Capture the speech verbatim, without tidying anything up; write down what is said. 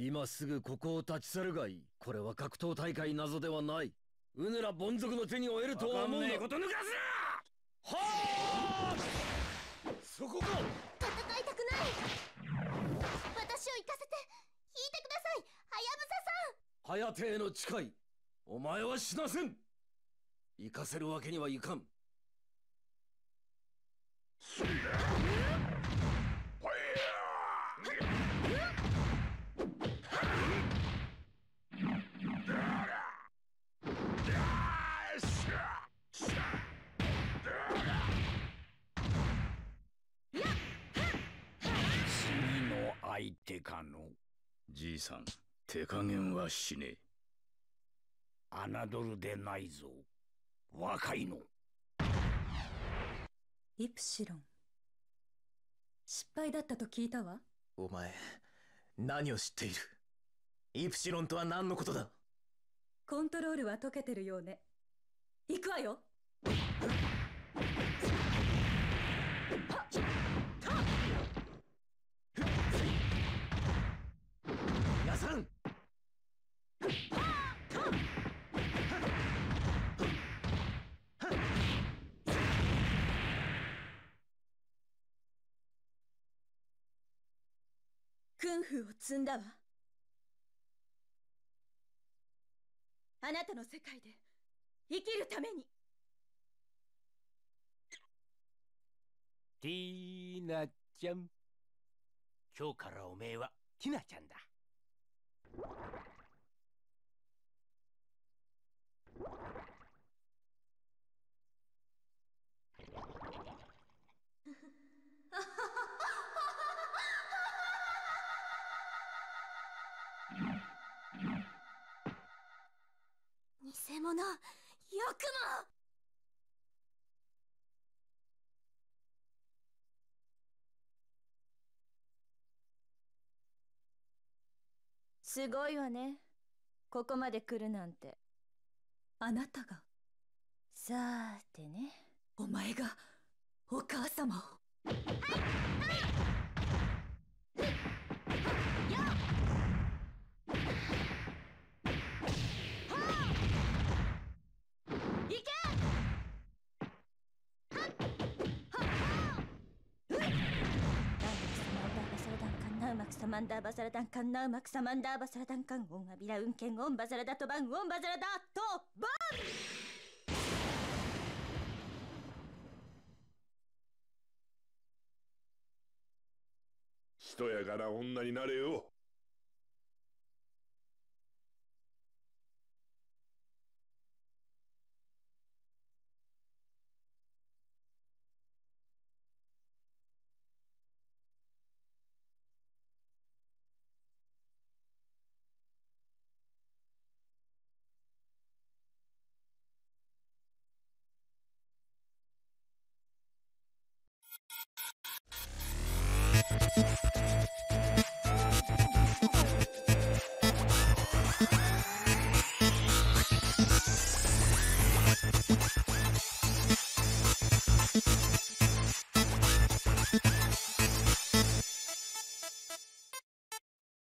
今すぐここを立ち去るがいい。これは格闘大会などではない。うぬら凡族の手に負えるとは思うな。わかんねえこと抜かすな。はあ、そこか。 戦いたくない。私を行かせて引いてください、はやぶささん。 颯への誓い、お前は死なせん。行かせるわけにはいかん。 次の相手かの。 じいさん、手加減はしねえ。 侮るでないぞ、若いの。 イプシロン、失敗だったと聞いたわ。 お前、何を知っている？イプシロンとは何のことだ？ コントロールは解けてるようね。行くわよ。 やさん。 クンフーを積んだわ。あなたの世界で生きるために。 ティーナちゃん、今日からおめえはティナちゃんだ。 偽物、よくも。 すごいわね、ここまで来るなんて。 あなたが。 さーてね。 お前がお母様を。 サマンダーバサラダンカンナウマクサマンダーバサラダンカンオンアビラウンケンオンバザラダトバンオンバザラダトバン。 しとやかな女になれよ。